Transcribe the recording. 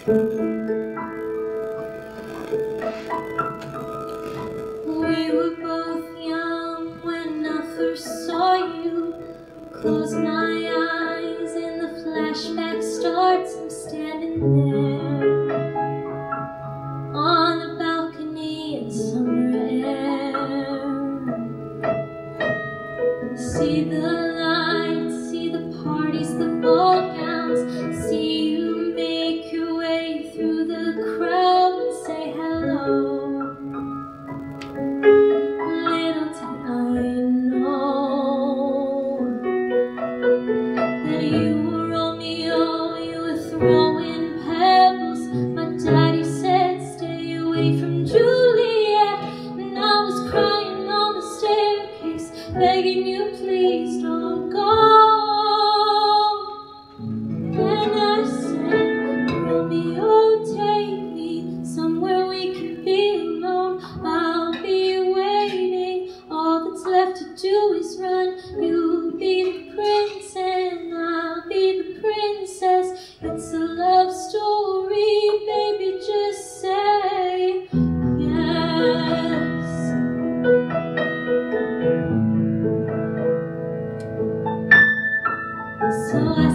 We were both young when I first saw you. Close my eyes and the flashback starts. I'm standing there on a balcony in summer air. See the lights, see the parties, the ball gowns. See you make your way through the crowd and say hello. Little did I know that you were Romeo, you were throwing pebbles. My daddy said stay away from Juliet, and I was crying on the staircase, begging you please don't go. And I said, Romeo, take me somewhere we can be alone. I'll be waiting, all that's left to do is run. You'll be the prince and I'll be the princess. It's a love story, baby, just say yes. So I